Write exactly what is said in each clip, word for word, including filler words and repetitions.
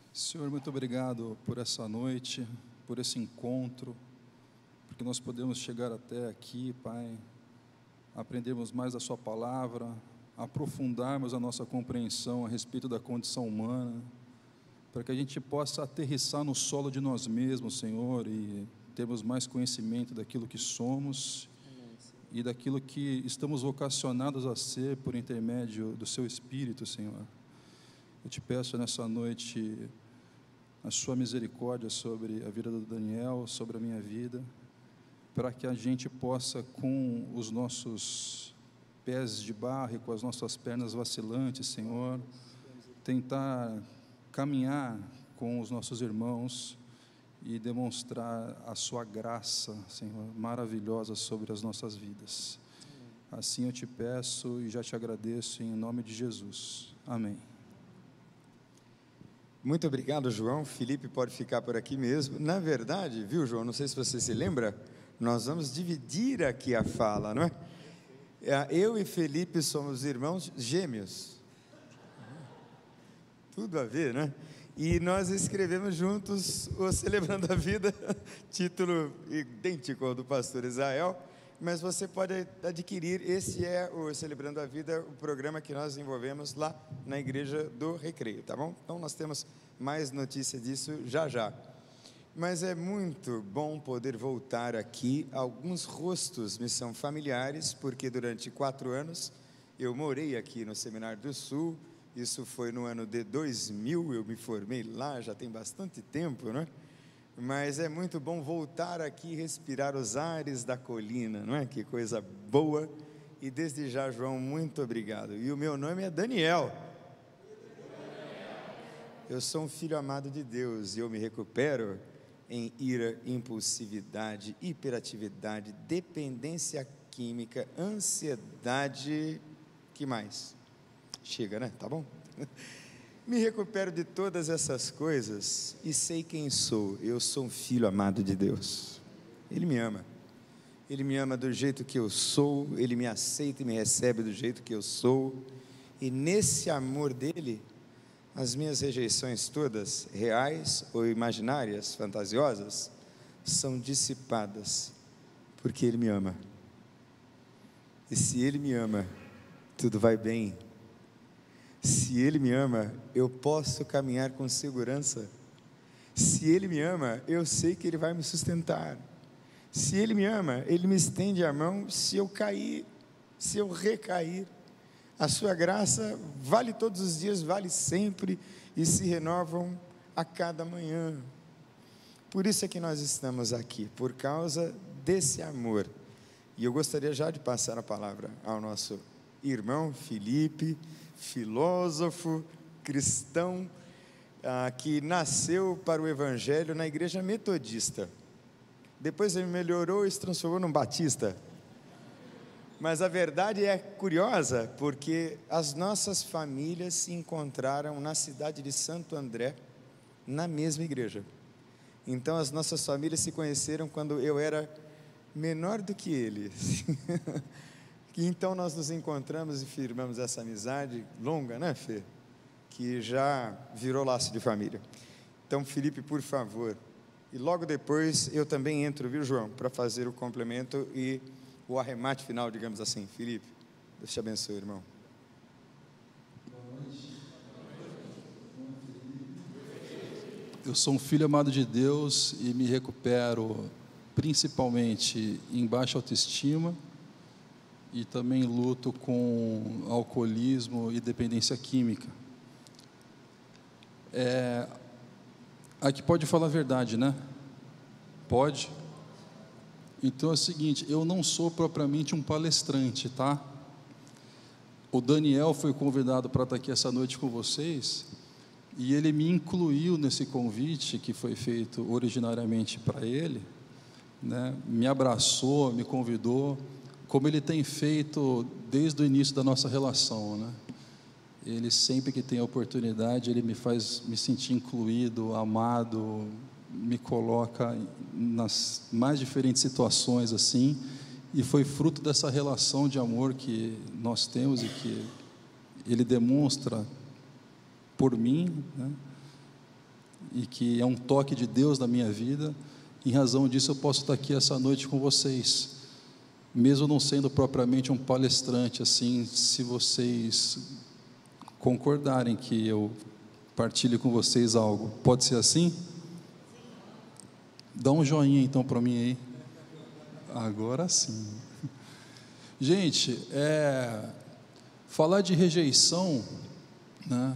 Senhor, muito obrigado por essa noite, por esse encontro, porque nós podemos chegar até aqui, Pai, aprendermos mais da Sua palavra, aprofundarmos a nossa compreensão a respeito da condição humana, para que a gente possa aterrissar no solo de nós mesmos, Senhor, e termos mais conhecimento daquilo que somos e daquilo que estamos vocacionados a ser por intermédio do Seu Espírito, Senhor. Eu te peço nessa noite a Sua misericórdia sobre a vida do Daniel, sobre a minha vida, para que a gente possa, com os nossos pés de barro e com as nossas pernas vacilantes, Senhor, tentar caminhar com os nossos irmãos e demonstrar a Sua graça, Senhor, maravilhosa sobre as nossas vidas. Assim eu te peço e já te agradeço em nome de Jesus. Amém. Muito obrigado, João. Felipe pode ficar por aqui mesmo. Na verdade, viu, João, não sei se você se lembra, nós vamos dividir aqui a fala, não é? Eu e Felipe somos irmãos gêmeos. Tudo a ver, né? E nós escrevemos juntos o Celebrando a Vida, título idêntico ao do pastor Israel, mas você pode adquirir. Esse é o Celebrando a Vida, o programa que nós desenvolvemos lá na Igreja do Recreio, tá bom? Então nós temos mais notícia disso já já. Mas é muito bom poder voltar aqui. Alguns rostos me são familiares, porque durante quatro anos eu morei aqui no Seminário do Sul. Isso foi no ano de dois mil, eu me formei lá, já tem bastante tempo, né? Mas é muito bom voltar aqui e respirar os ares da colina, não é? Que coisa boa. E desde já, João, muito obrigado. E o meu nome é Daniel. Eu sou um filho amado de Deus e eu me recupero em ira, impulsividade, hiperatividade, dependência química, ansiedade, que mais? Chega, né? Tá bom? Me recupero de todas essas coisas e sei quem sou. Eu sou um filho amado de Deus. Ele me ama. Ele me ama do jeito que eu sou. Ele me aceita e me recebe do jeito que eu sou. E nesse amor dele, as minhas rejeições todas, reais ou imaginárias, fantasiosas, são dissipadas, porque ele me ama. E se ele me ama, tudo vai bem. Se ele me ama, eu posso caminhar com segurança. Se ele me ama, eu sei que ele vai me sustentar. Se ele me ama, ele me estende a mão se eu cair, se eu recair. A sua graça vale todos os dias, vale sempre, e se renovam a cada manhã. Por isso é que nós estamos aqui, por causa desse amor. E eu gostaria já de passar a palavra ao nosso irmão Felipe, filósofo, cristão, ah, que nasceu para o Evangelho na igreja metodista. Depois ele melhorou e se transformou num batista. Mas a verdade é curiosa, porque as nossas famílias se encontraram na cidade de Santo André, na mesma igreja. Então as nossas famílias se conheceram quando eu era menor do que eles. E então nós nos encontramos e firmamos essa amizade longa, né, Fê? Que já virou laço de família. Então, Felipe, por favor. E logo depois eu também entro, viu, João, para fazer o complemento e o arremate final, digamos assim. Felipe, Deus te abençoe, irmão. Eu sou um filho amado de Deus e me recupero principalmente em baixa autoestima, e também luto com alcoolismo e dependência química. É, aqui pode falar a verdade, né? Pode? Então é o seguinte, eu não sou propriamente um palestrante, tá? O Daniel foi convidado para estar aqui essa noite com vocês, e ele me incluiu nesse convite que foi feito originariamente para ele, né? Me abraçou, me convidou, como ele tem feito desde o início da nossa relação, né? Ele sempre que tem a oportunidade, ele me faz me sentir incluído, amado, me coloca nas mais diferentes situações assim, e foi fruto dessa relação de amor que nós temos e que ele demonstra por mim, né? e que é um toque de Deus na minha vida. Em razão disso, eu posso estar aqui essa noite com vocês, mesmo não sendo propriamente um palestrante, assim, se vocês concordarem que eu partilhe com vocês algo. Pode ser assim? Dá um joinha então para mim aí. Agora sim. Gente, é, falar de rejeição, né?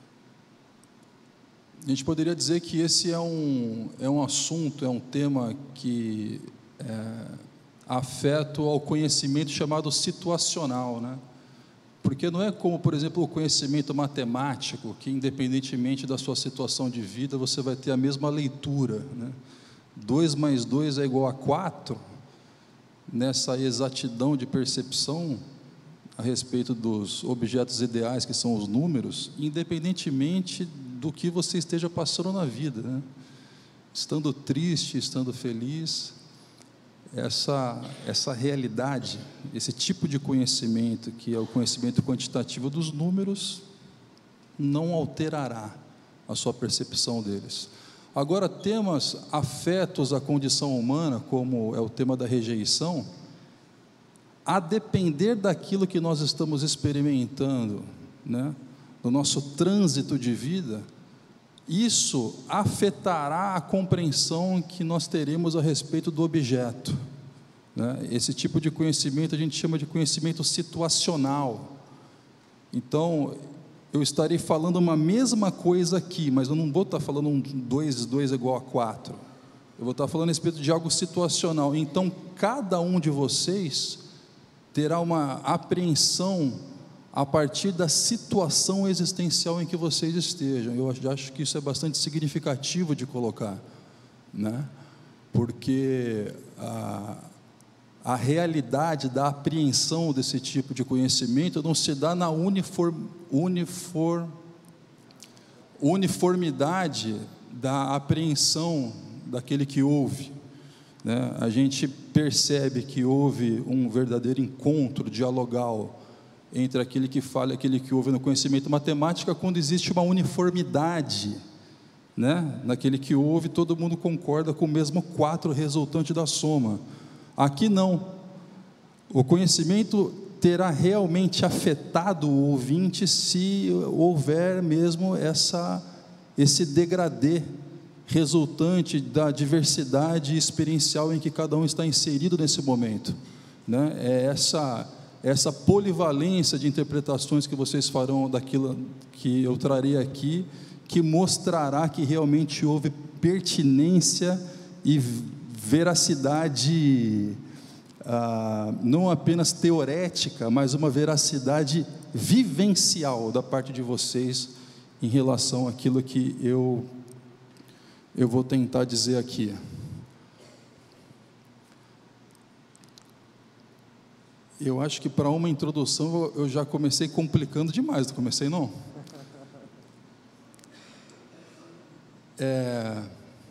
A gente poderia dizer que esse é um, é um assunto, é um tema que é afeto ao conhecimento chamado situacional, né? Porque não é como, por exemplo, o conhecimento matemático, que independentemente da sua situação de vida, você vai ter a mesma leitura, né? dois mais dois é igual a quatro, nessa exatidão de percepção a respeito dos objetos ideais, que são os números, independentemente do que você esteja passando na vida, né? Estando triste, estando feliz, essa, essa realidade, esse tipo de conhecimento, que é o conhecimento quantitativo dos números, não alterará a sua percepção deles. Agora, temas afetos à condição humana, como é o tema da rejeição, a depender daquilo que nós estamos experimentando, né, no nosso trânsito de vida, isso afetará a compreensão que nós teremos a respeito do objeto, né? Esse tipo de conhecimento a gente chama de conhecimento situacional. Então, eu estarei falando uma mesma coisa aqui, mas eu não vou estar falando um dois, dois é igual a quatro. Eu vou estar falando a respeito de algo situacional. Então, cada um de vocês terá uma apreensão a partir da situação existencial em que vocês estejam. Eu acho que isso é bastante significativo de colocar, né? Porque a, a realidade da apreensão desse tipo de conhecimento não se dá na uniform, uniform, uniformidade da apreensão daquele que ouve, né? A gente percebe que houve um verdadeiro encontro dialogal entre aquele que fala e aquele que ouve no conhecimento matemático, quando existe uma uniformidade, né? Naquele que ouve, todo mundo concorda com o mesmo quatro resultante da soma. Aqui não. O conhecimento terá realmente afetado o ouvinte se houver mesmo essa, esse degradê resultante da diversidade experiencial em que cada um está inserido nesse momento, né? É essa essa polivalência de interpretações que vocês farão daquilo que eu trarei aqui, que mostrará que realmente houve pertinência e veracidade, ah, não apenas teorética, mas uma veracidade vivencial da parte de vocês em relação àquilo que eu, eu vou tentar dizer aqui. Eu acho que para uma introdução eu já comecei complicando demais, não comecei não? É,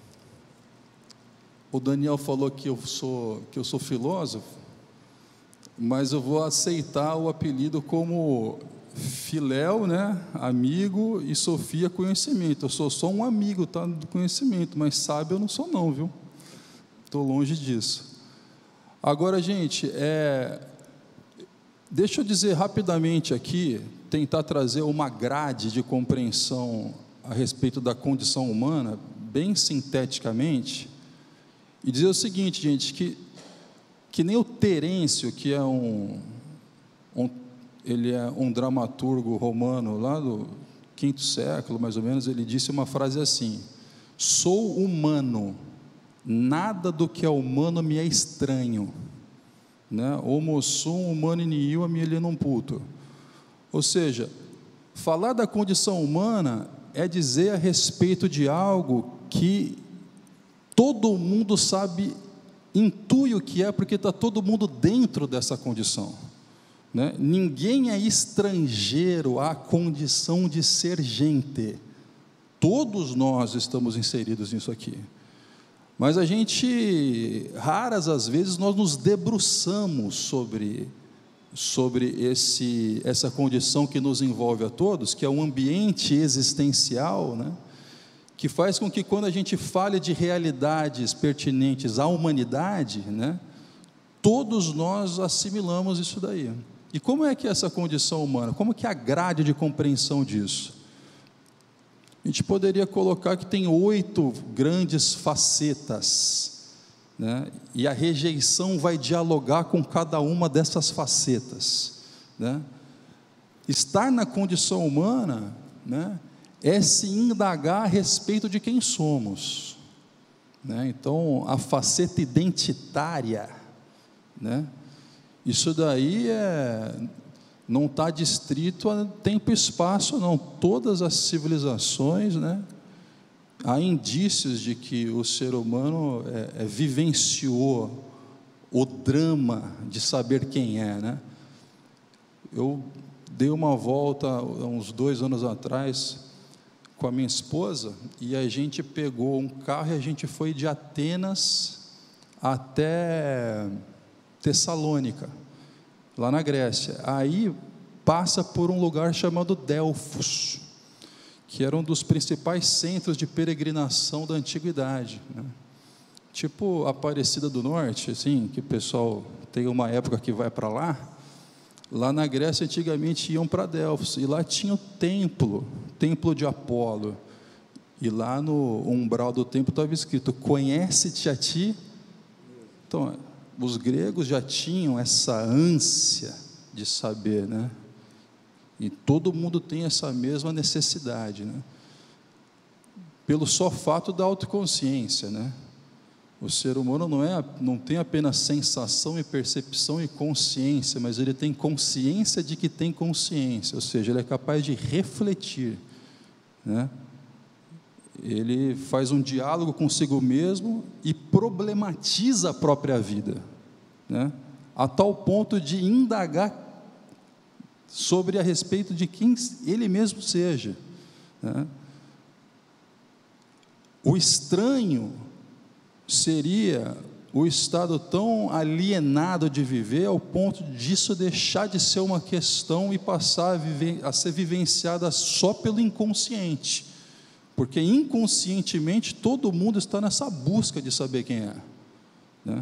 o Daniel falou que eu sou, que eu sou filósofo, mas eu vou aceitar o apelido como Filéu, né, amigo, e Sofia, conhecimento. Eu sou só um amigo, tá, do conhecimento, mas sábio eu não sou não, viu? Estou longe disso. Agora, gente, é... deixa eu dizer rapidamente aqui, tentar trazer uma grade de compreensão a respeito da condição humana, bem sinteticamente, e dizer o seguinte, gente, que, que nem o Terêncio, que é um, um, ele é um dramaturgo romano, lá do quinto século, mais ou menos, ele disse uma frase assim: sou humano, nada do que é humano me é estranho, né? Homo sum humano nihil alienum puto. Ou seja, falar da condição humana é dizer a respeito de algo que todo mundo sabe, intui o que é, porque está todo mundo dentro dessa condição, né? Ninguém é estrangeiro à condição de ser gente, todos nós estamos inseridos nisso aqui. Mas a gente, raras as vezes, nós nos debruçamos sobre, sobre esse, essa condição que nos envolve a todos, que é um ambiente existencial, né, que faz com que quando a gente fale de realidades pertinentes à humanidade, né, todos nós assimilamos isso daí. E como é que é essa condição humana? Como que é a grade de compreensão disso? A gente poderia colocar que tem oito grandes facetas, né? E a rejeição vai dialogar com cada uma dessas facetas, né? Estar na condição humana, né, é se indagar a respeito de quem somos, né? Então, a faceta identitária, né, isso daí é, não está distrito a tempo e espaço, não. Todas as civilizações, né, há indícios de que o ser humano é, é, vivenciou o drama de saber quem é, né? Eu dei uma volta há uns dois anos atrás com a minha esposa, e a gente pegou um carro e a gente foi de Atenas até Tessalônica, lá na Grécia. Aí passa por um lugar chamado Delfos, que era um dos principais centros de peregrinação da antiguidade, né? Tipo Aparecida do Norte, assim, que o pessoal tem uma época que vai para lá. Lá na Grécia, antigamente, iam para Delfos, e lá tinha o templo, templo de Apolo, e lá no umbral do templo estava escrito: conhece-te a ti. Então, os gregos já tinham essa ânsia de saber, né? E todo mundo tem essa mesma necessidade, né? Pelo só fato da autoconsciência, né? O ser humano não, é, não tem apenas sensação e percepção e consciência, mas ele tem consciência de que tem consciência, ou seja, ele é capaz de refletir, né? Ele faz um diálogo consigo mesmo e problematiza a própria vida, né, a tal ponto de indagar sobre a respeito de quem ele mesmo seja, né? O estranho seria o estado tão alienado de viver ao ponto disso deixar de ser uma questão e passar a, viver, a ser vivenciada só pelo inconsciente, porque inconscientemente todo mundo está nessa busca de saber quem é, né?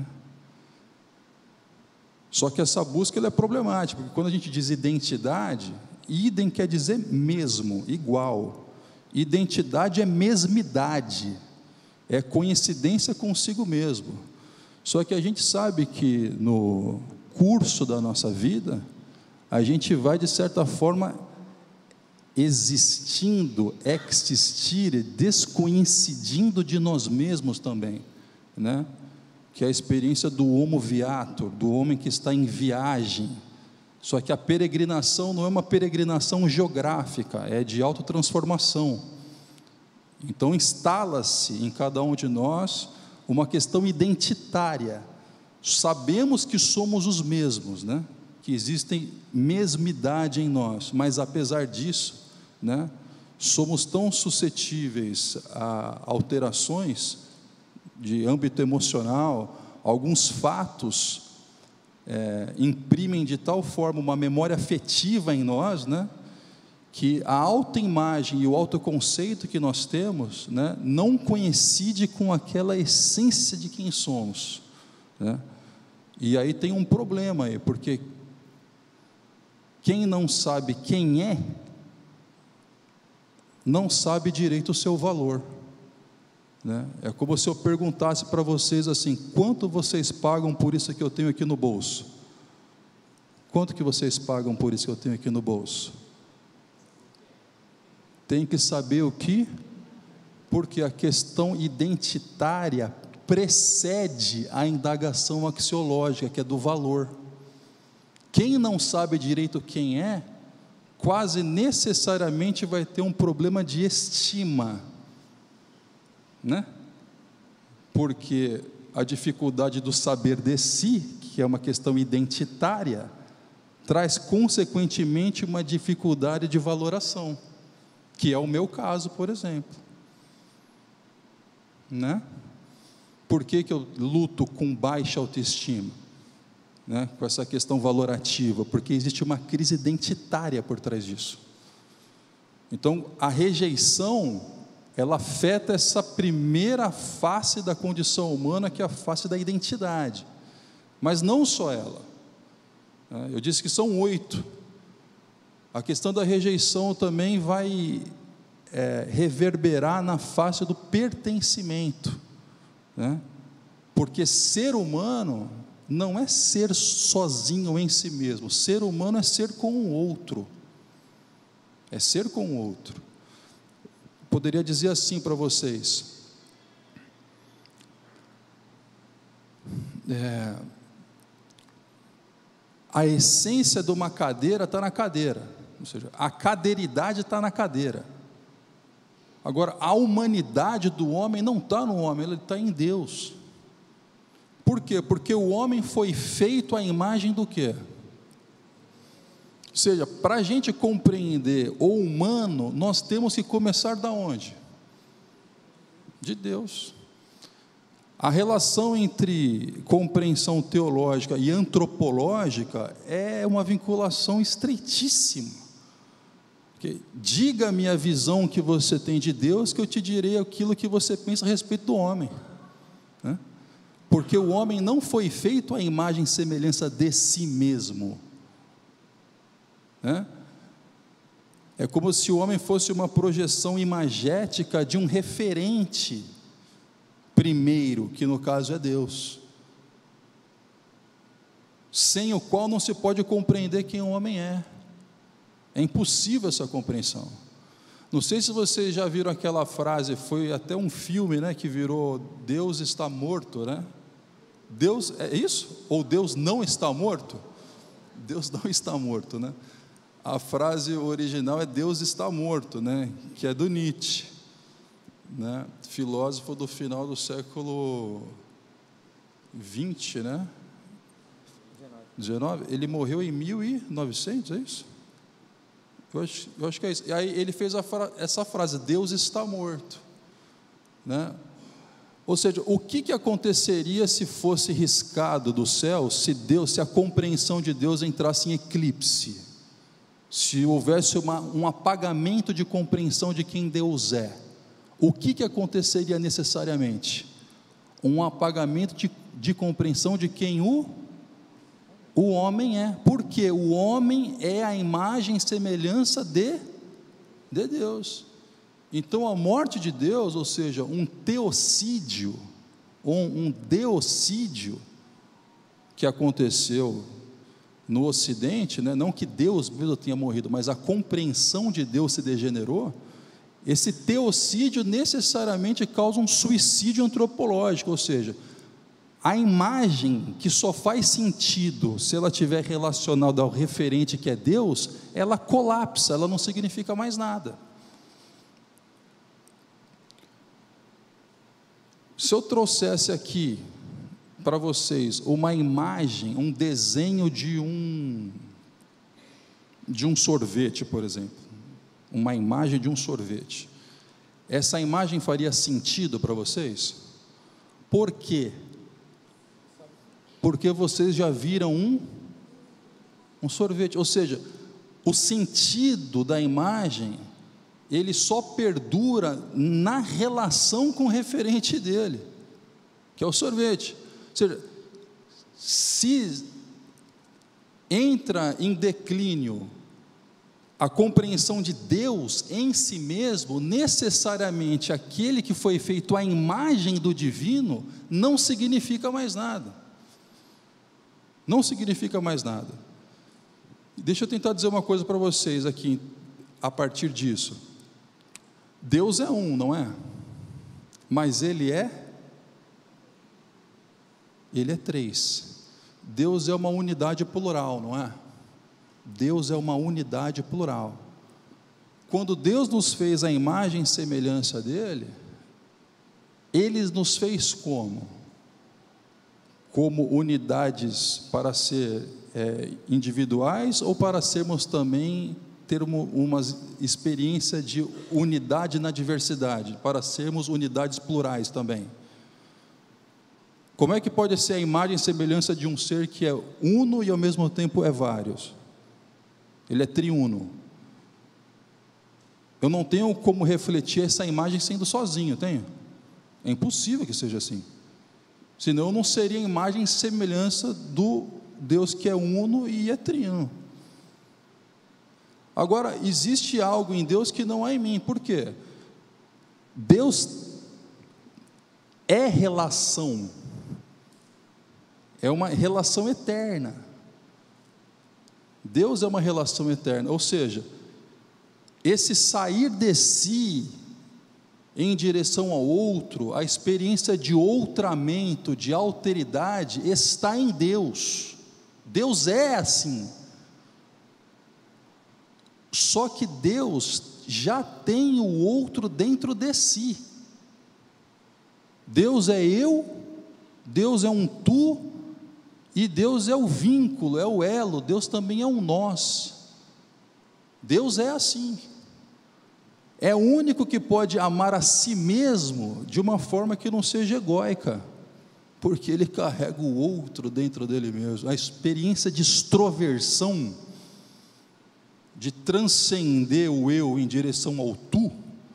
Só que essa busca ela é problemática, porque quando a gente diz identidade, idem quer dizer mesmo, igual. Identidade é mesmidade, é coincidência consigo mesmo. Só que a gente sabe que no curso da nossa vida, a gente vai, de certa forma, existindo, existire, descoincidindo de nós mesmos também, né? Que é a experiência do homo viator, do homem que está em viagem. Só que a peregrinação não é uma peregrinação geográfica, é de autotransformação. Então instala-se em cada um de nós uma questão identitária. Sabemos que somos os mesmos, né? Que existem mesmidade em nós, mas apesar disso, né, somos tão suscetíveis a alterações de âmbito emocional. Alguns fatos é, imprimem de tal forma uma memória afetiva em nós, né, que a autoimagem e o autoconceito que nós temos, né, não coincide com aquela essência de quem somos, né? E aí tem um problema aí, porque quem não sabe quem é, não sabe direito o seu valor, né? É como se eu perguntasse para vocês assim: quanto vocês pagam por isso que eu tenho aqui no bolso? Quanto que vocês pagam por isso que eu tenho aqui no bolso? Tem que saber o que, porque a questão identitária precede a indagação axiológica, que é do valor. Quem não sabe direito quem é, quase necessariamente vai ter um problema de estima, né? Porque a dificuldade do saber de si, que é uma questão identitária, traz consequentemente uma dificuldade de valoração, que é o meu caso, por exemplo, né? Por que que eu luto com baixa autoestima, né? Com essa questão valorativa? Porque existe uma crise identitária por trás disso. Então, a rejeição ela afeta essa primeira face da condição humana, que é a face da identidade, mas não só ela. Eu disse que são oito. A questão da rejeição também vai é, reverberar na face do pertencimento, né? Porque ser humano não é ser sozinho em si mesmo, ser humano é ser com o outro, é ser com o outro. Poderia dizer assim para vocês, é, a essência de uma cadeira está na cadeira, ou seja, a cadeiridade está na cadeira. Agora, a humanidade do homem não está no homem, ele está em Deus. Por quê? Porque o homem foi feito à imagem do quê? Ou seja, para a gente compreender o humano, nós temos que começar da onde? De Deus. A relação entre compreensão teológica e antropológica é uma vinculação estreitíssima. Porque, diga-me a visão que você tem de Deus, que eu te direi aquilo que você pensa a respeito do homem, né? Porque o homem não foi feito à imagem e semelhança de si mesmo, né? É como se o homem fosse uma projeção imagética de um referente primeiro, que no caso é Deus, sem o qual não se pode compreender quem o homem é. É impossível essa compreensão. Não sei se vocês já viram aquela frase, foi até um filme, né, que virou Deus está morto, né? Deus, é isso? Ou Deus não está morto? Deus não está morto, né? A frase original é Deus está morto, né? Que é do Nietzsche, né? Filósofo do final do século vinte, né? dezenove. Ele morreu em mil e novecentos, é isso? Eu acho, eu acho que é isso. E aí ele fez a fra- essa frase, Deus está morto, né? Ou seja, o que, que aconteceria se fosse riscado do céu, se Deus, se a compreensão de Deus entrasse em eclipse, se houvesse uma, um apagamento de compreensão de quem Deus é? O que, que aconteceria necessariamente? Um apagamento de, de compreensão de quem o, o homem é, porque o homem é a imagem e semelhança de, de Deus. Então a morte de Deus, ou seja, um teocídio, um, um deocídio que aconteceu no Ocidente, né? Não que Deus mesmo tenha morrido, mas a compreensão de Deus se degenerou. Esse teocídio necessariamente causa um suicídio antropológico, ou seja, a imagem que só faz sentido se ela estiver relacionada ao referente que é Deus, ela colapsa, ela não significa mais nada. Se eu trouxesse aqui para vocês uma imagem, um desenho de um de um sorvete, por exemplo, uma imagem de um sorvete, essa imagem faria sentido para vocês? Por quê? Porque vocês já viram um, um sorvete, ou seja, o sentido da imagem, ele só perdura na relação com o referente dele, que é o sorvete. Ou seja, se entra em declínio a compreensão de Deus em si mesmo, necessariamente aquele que foi feito à imagem do divino não significa mais nada, não significa mais nada. Deixa eu tentar dizer uma coisa para vocês aqui, a partir disso. Deus é um, não é? Mas Ele é, Ele é três. Deus é uma unidade plural, não é? Deus é uma unidade plural. Quando Deus nos fez a imagem e semelhança dEle, Ele nos fez como? Como unidades para ser é, individuais, ou para sermos também, ter uma, uma experiência de unidade na diversidade, para sermos unidades plurais também? Como é que pode ser a imagem e semelhança de um ser que é uno e ao mesmo tempo é vários? Ele é triuno. Eu não tenho como refletir essa imagem sendo sozinho, tenho? É impossível que seja assim. Senão eu não seria a imagem e semelhança do Deus que é uno e é trino. Agora, existe algo em Deus que não há em mim. Por quê? Deus é relação. É uma relação eterna. Deus é uma relação eterna. Ou seja, esse sair de si em direção ao outro, a experiência de outramento, de alteridade, está em Deus. Deus é assim. Só que Deus já tem o outro dentro de si. Deus é eu, Deus é um tu, e Deus é o vínculo, é o elo, Deus também é um nós. Deus é assim. É o único que pode amar a si mesmo de uma forma que não seja egóica, porque ele carrega o outro dentro dele mesmo. A experiência de extroversão, de transcender o eu em direção ao tu,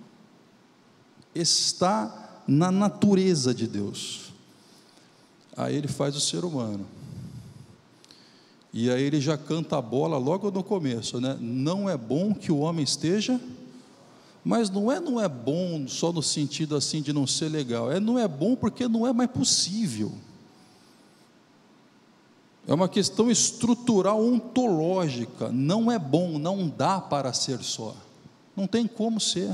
está na natureza de Deus. Aí ele faz o ser humano, e aí ele já canta a bola logo no começo, né? Não é bom que o homem esteja... Mas não é não é bom só no sentido assim de não ser legal, é não é bom porque não é mais possível. É uma questão estrutural, ontológica. Não é bom, não dá para ser só, não tem como ser.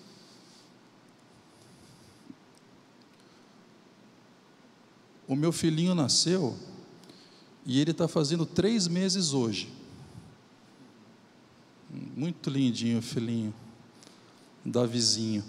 O meu filhinho nasceu e ele está fazendo três meses hoje. Muito lindinho o filhinho Davizinho.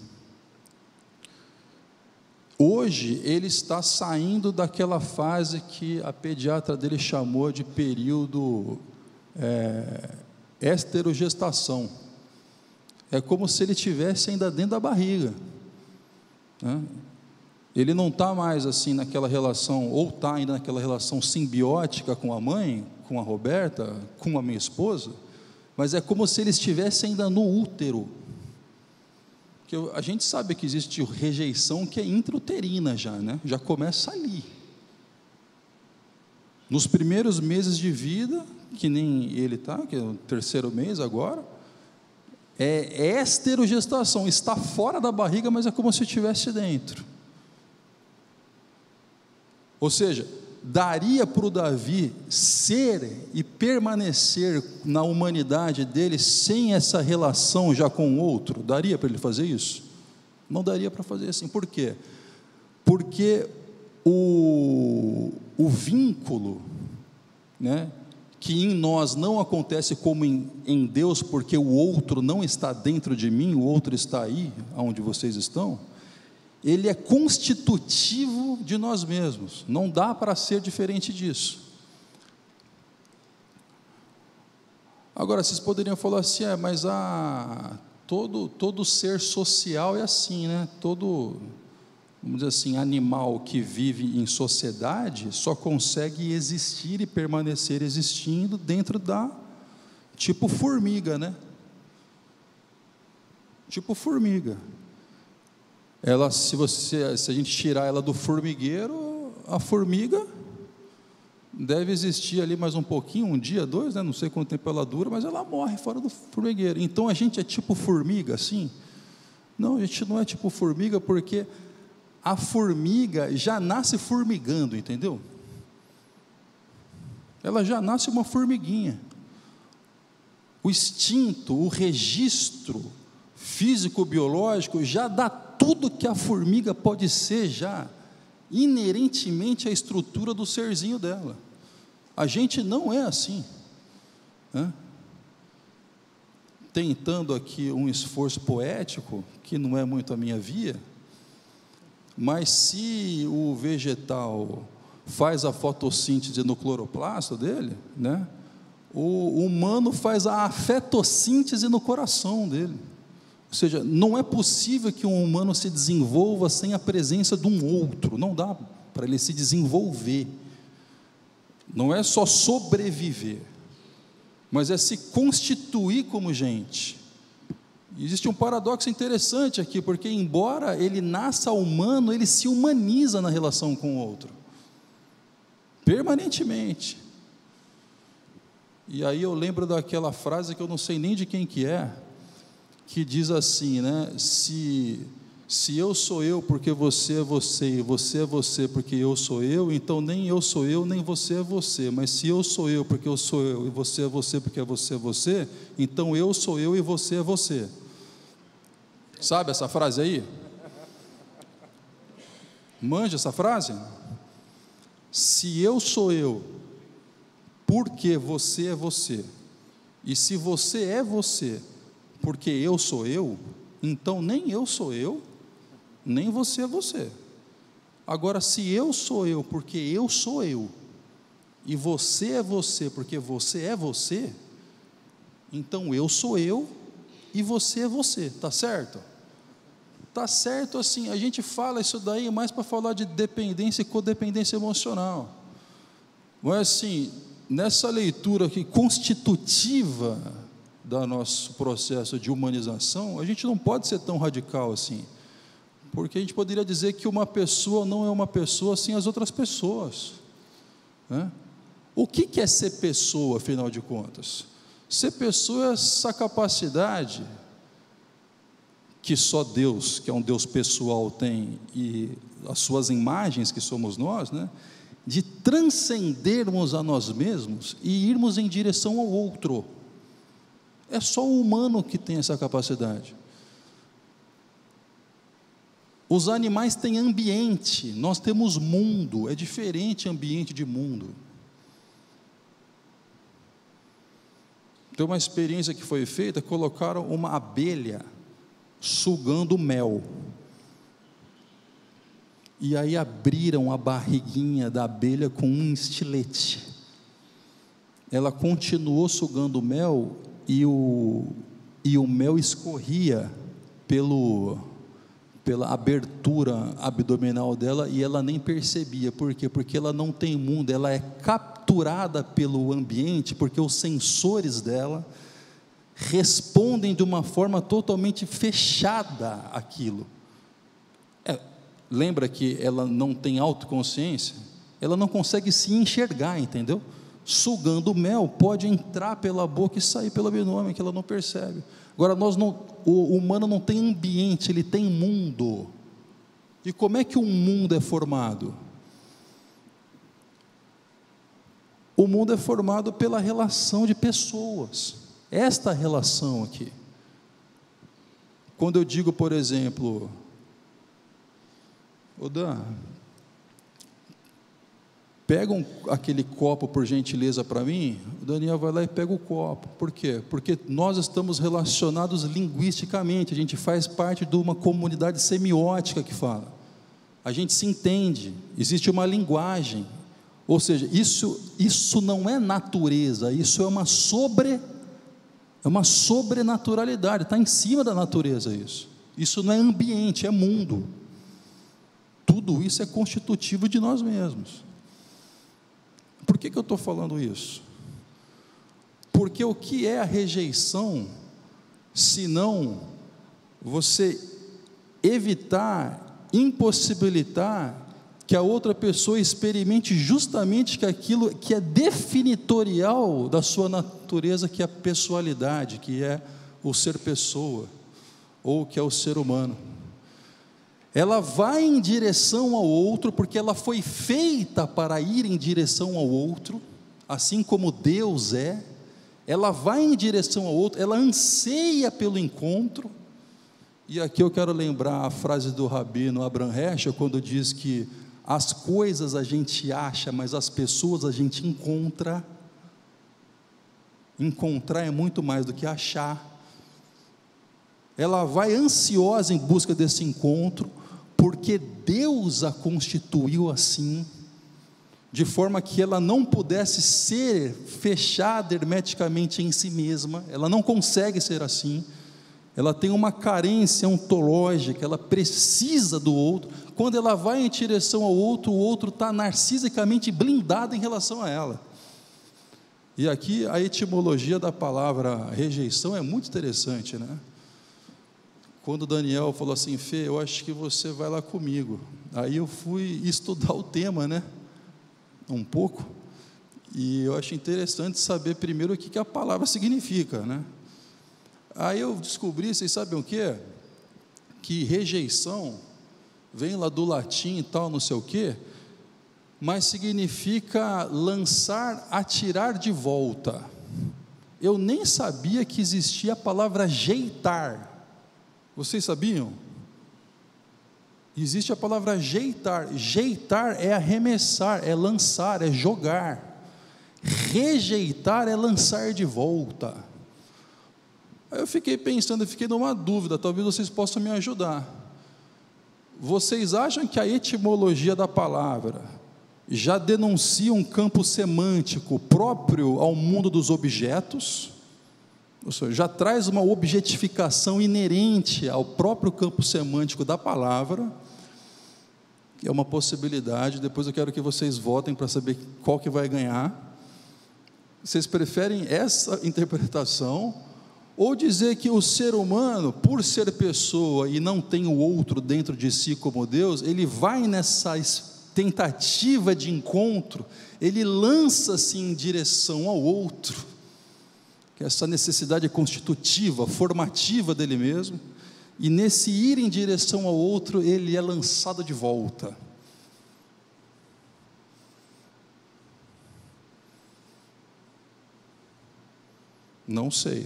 Hoje ele está saindo daquela fase que a pediatra dele chamou de período é, esterogestação. É como se ele estivesse ainda dentro da barriga, né? Ele não está mais assim naquela relação, ou está ainda naquela relação simbiótica com a mãe, com a Roberta, com a minha esposa, mas é como se ele estivesse ainda no útero. Que a gente sabe que existe rejeição que é intrauterina já, né? Já começa ali. Nos primeiros meses de vida, que nem ele está, que é o terceiro mês agora, é esterogestação, está fora da barriga, mas é como se estivesse dentro. Ou seja, daria para o Davi ser e permanecer na humanidade dele sem essa relação já com o outro? Daria para ele fazer isso? Não daria para fazer assim. Por quê? Porque o, o vínculo, né, que em nós não acontece como em, em Deus, porque o outro não está dentro de mim, o outro está aí, onde vocês estão, ele é constitutivo de nós mesmos, não dá para ser diferente disso. Agora, vocês poderiam falar assim, é, mas a, todo, todo ser social é assim, né? Todo, vamos dizer assim, animal que vive em sociedade só consegue existir e permanecer existindo dentro da, tipo formiga, né? Tipo formiga. Ela, se, você, se a gente tirar ela do formigueiro, a formiga deve existir ali mais um pouquinho, um dia, dois, né? Não sei quanto tempo ela dura, mas ela morre fora do formigueiro. Então a gente é tipo formiga, assim? Não, a gente não é tipo formiga, porque a formiga já nasce formigando, entendeu? Ela já nasce uma formiguinha. O instinto, o registro físico-biológico já dá tudo que a formiga pode ser já, inerentemente à estrutura do serzinho dela. A gente não é assim, né? Tentando aqui um esforço poético, que não é muito a minha via, mas se o vegetal faz a fotossíntese no cloroplasto dele, né, o humano faz a afetossíntese no coração dele. Ou seja, não é possível que um humano se desenvolva sem a presença de um outro, não dá para ele se desenvolver. Não é só sobreviver, mas é se constituir como gente. Existe um paradoxo interessante aqui, porque embora ele nasça humano, ele se humaniza na relação com o outro, permanentemente. E aí eu lembro daquela frase que eu não sei nem de quem que é, que diz assim, né? Se, se eu sou eu porque você é você, e você é você porque eu sou eu, então nem eu sou eu, nem você é você. Mas se eu sou eu porque eu sou eu, e você é você porque você é você, então eu sou eu e você é você. Sabe essa frase aí? Manja essa frase? Se eu sou eu, porque você é você, e se você é você, porque eu sou eu, então nem eu sou eu, nem você é você. Agora, se eu sou eu, porque eu sou eu, e você é você, porque você é você, então eu sou eu, e você é você, está certo? Está certo assim, a gente fala isso daí mais para falar de dependência e codependência emocional, mas assim, nessa leitura aqui constitutiva do nosso processo de humanização, a gente não pode ser tão radical assim, porque a gente poderia dizer que uma pessoa não é uma pessoa sem as outras pessoas, né? O que que é ser pessoa, afinal de contas? Ser pessoa é essa capacidade que só Deus, que é um Deus pessoal, tem, e as suas imagens, que somos nós, né? De transcendermos a nós mesmos e irmos em direção ao outro. É só o humano que tem essa capacidade. Os animais têm ambiente, nós temos mundo, é diferente ambiente de mundo. Tem uma experiência que foi feita, colocaram uma abelha sugando mel, e aí abriram a barriguinha da abelha com um estilete, ela continuou sugando mel, e o, e o mel escorria pelo, pela abertura abdominal dela, e ela nem percebia. Por quê? Porque ela não tem mundo, ela é capturada pelo ambiente, porque os sensores dela respondem de uma forma totalmente fechada àquilo. É, lembra que ela não tem autoconsciência? Ela não consegue se enxergar, entendeu? Sugando mel, pode entrar pela boca e sair pelo abdômen, que ela não percebe. Agora, nós não, o humano não tem ambiente, ele tem mundo. E como é que um mundo é formado? O mundo é formado pela relação de pessoas. Esta relação aqui, quando eu digo, por exemplo, ô Dan, pega um, aquele copo por gentileza para mim, o Daniel vai lá e pega o copo. Por quê? Porque nós estamos relacionados linguisticamente, a gente faz parte de uma comunidade semiótica que fala, a gente se entende, existe uma linguagem, ou seja, isso, isso não é natureza, isso é uma sobre É uma sobrenaturalidade, está em cima da natureza isso. Isso não é ambiente, é mundo. Tudo isso é constitutivo de nós mesmos. Por que que eu estou falando isso? Porque o que é a rejeição, se não você evitar, impossibilitar que a outra pessoa experimente justamente que aquilo que é definitorial da sua natureza, que é a pessoalidade, que é o ser pessoa, ou que é o ser humano. Ela vai em direção ao outro, porque ela foi feita para ir em direção ao outro, assim como Deus é, ela vai em direção ao outro, ela anseia pelo encontro. E aqui eu quero lembrar a frase do rabino Abraham Heschel, quando diz que as coisas a gente acha, mas as pessoas a gente encontra. Encontrar é muito mais do que achar. Ela vai ansiosa em busca desse encontro, porque Deus a constituiu assim, de forma que ela não pudesse ser fechada hermeticamente em si mesma. Ela não consegue ser assim. Ela tem uma carência ontológica, ela precisa do outro. Quando ela vai em direção ao outro, o outro está narcisicamente blindado em relação a ela. E aqui a etimologia da palavra rejeição é muito interessante, né? quando o Daniel falou assim: Fê, eu acho que você vai lá comigo. Aí eu fui estudar o tema, né, um pouco, e eu acho interessante saber primeiro o que, que a palavra significa, né. Aí eu descobri, vocês sabem o que? Que rejeição vem lá do latim e tal, não sei o quê, mas significa lançar, atirar de volta. Eu nem sabia que existia a palavra jeitar. Vocês sabiam? Existe a palavra jeitar. Jeitar é arremessar, é lançar, é jogar. Rejeitar é lançar de volta. Aí eu fiquei pensando, eu fiquei numa dúvida, talvez vocês possam me ajudar. Vocês acham que a etimologia da palavra já denuncia um campo semântico próprio ao mundo dos objetos? Ou seja, já traz uma objetificação inerente ao próprio campo semântico da palavra, que é uma possibilidade. Depois eu quero que vocês votem para saber qual que vai ganhar. Vocês preferem essa interpretação, ou dizer que o ser humano, por ser pessoa e não tem o outro dentro de si como Deus, ele vai nessa tentativa de encontro, ele lança-se em direção ao outro, que é essa necessidade constitutiva, formativa dele mesmo, e nesse ir em direção ao outro, ele é lançado de volta. Não sei.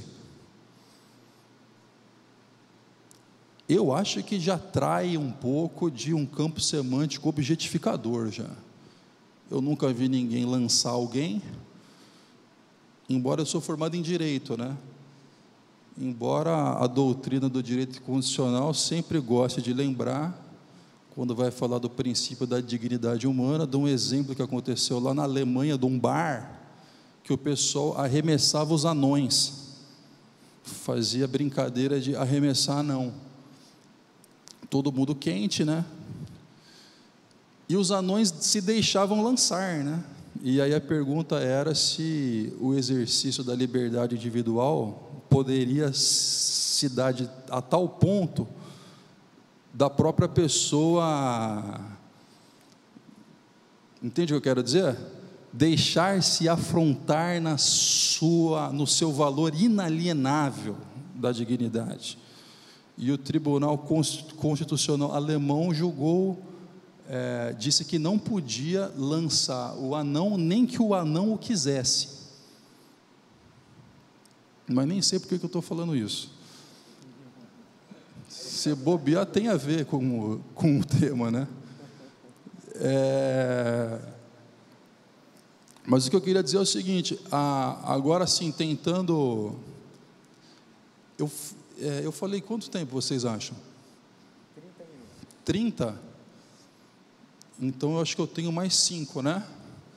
Eu acho que já trai um pouco de um campo semântico objetificador já. Eu nunca vi ninguém lançar alguém, embora eu sou formado em direito, né? Embora a doutrina do direito constitucional sempre goste de lembrar, quando vai falar do princípio da dignidade humana, de um exemplo que aconteceu lá na Alemanha, de um bar, que o pessoal arremessava os anões, fazia brincadeira de arremessar anão. Todo mundo quente, né? E os anões se deixavam lançar, né? E aí a pergunta era se o exercício da liberdade individual poderia se dar de, a tal ponto da própria pessoa, entende o que eu quero dizer? Deixar-se afrontar na sua, no seu valor inalienável da dignidade. E o Tribunal Constitucional alemão julgou, é, disse que não podia lançar o anão, nem que o anão o quisesse. Mas nem sei por que eu estou falando isso. Se bobear, tem a ver com, com o tema, né? É, mas o que eu queria dizer é o seguinte, a, agora sim, tentando... Eu, é, eu falei quanto tempo vocês acham? trinta minutos. trinta? Então eu acho que eu tenho mais cinco, né?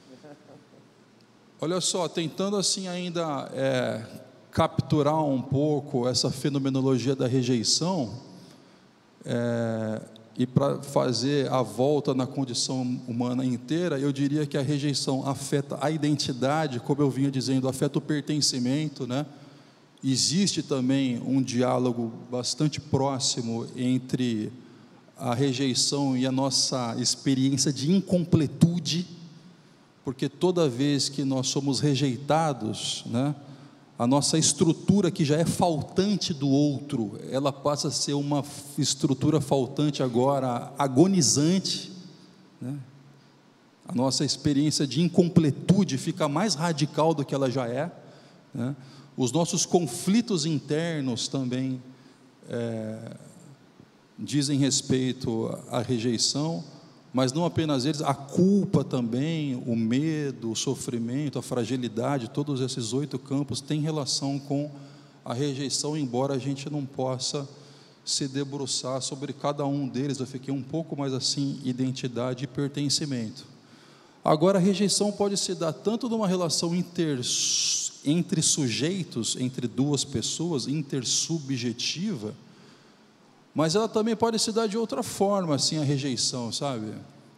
Olha só, tentando assim ainda é, capturar um pouco essa fenomenologia da rejeição, é, e para fazer a volta na condição humana inteira, eu diria que a rejeição afeta a identidade, como eu vinha dizendo, afeta o pertencimento, né? Existe também um diálogo bastante próximo entre a rejeição e a nossa experiência de incompletude, porque toda vez que nós somos rejeitados, né, a nossa estrutura que já é faltante do outro, ela passa a ser uma estrutura faltante agora, agonizante, né? A nossa experiência de incompletude fica mais radical do que ela já é, né? Os nossos conflitos internos também é, dizem respeito à rejeição, mas não apenas eles, a culpa também, o medo, o sofrimento, a fragilidade, todos esses oito campos têm relação com a rejeição, embora a gente não possa se debruçar sobre cada um deles. Eu fiquei um pouco mais assim, identidade e pertencimento. Agora, a rejeição pode se dar tanto numa relação inter, entre sujeitos, entre duas pessoas, intersubjetiva, mas ela também pode se dar de outra forma, assim, a rejeição, sabe?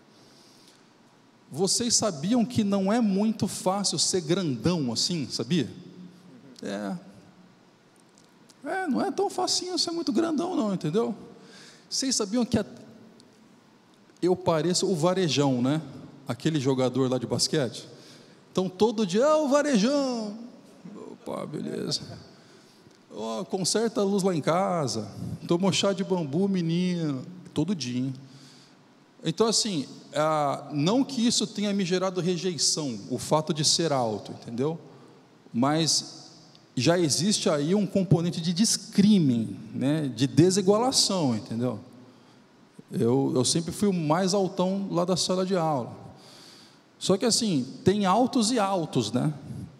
Vocês sabiam que não é muito fácil ser grandão assim, sabia? É. É, não é tão facinho ser muito grandão não, entendeu? Vocês sabiam que a... eu pareço o Varejão, né? Aquele jogador lá de basquete. Então todo dia, ah, o Varejão. Opa, beleza. Oh, conserta a luz lá em casa. Tomou chá de bambu, menino. Todo dia, hein? Então assim, ah, não que isso tenha me gerado rejeição, o fato de ser alto, entendeu? Mas já existe aí um componente de descrime, né, de desigualação, entendeu? Eu, eu sempre fui o mais altão lá da sala de aula. Só que assim, tem altos e altos, né?